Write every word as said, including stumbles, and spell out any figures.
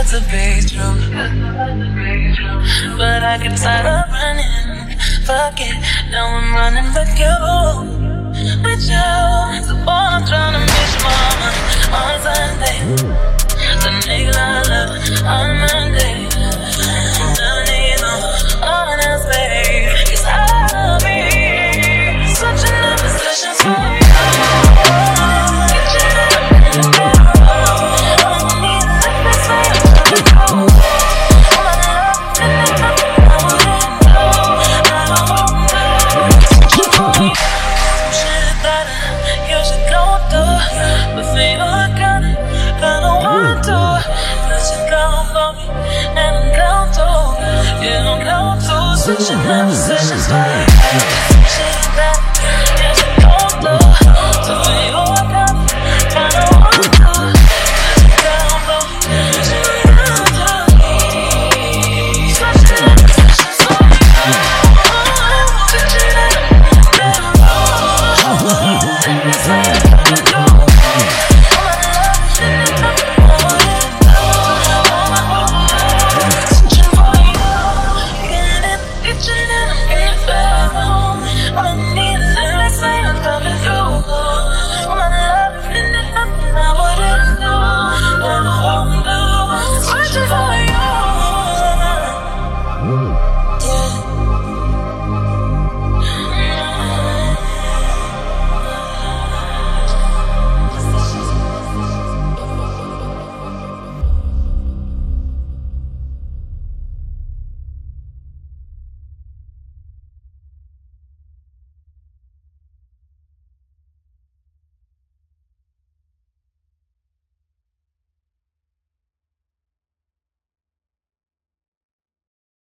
good to be true, but I get tired of running. Fuck it, now I'm running with you, with you. So boy, I'm tryna miss your mama on Sunday, the nigga I love on Monday. Don't need no one else, babe, 'cause I'll be switching up positions for you. Switching up positions for you. Shit that you should go through. So when you walk up, kinda want to let you down low. Switching up positions for you. Switching up, never know. And it's like I gotta go. All my love is in it, all my love, all my hope. Switching for you. Itching and I'm getting fed home. All I need is a little sign I'm coming through. All my love is in it, nothing I wouldn't do. Never won't do. Searching for you.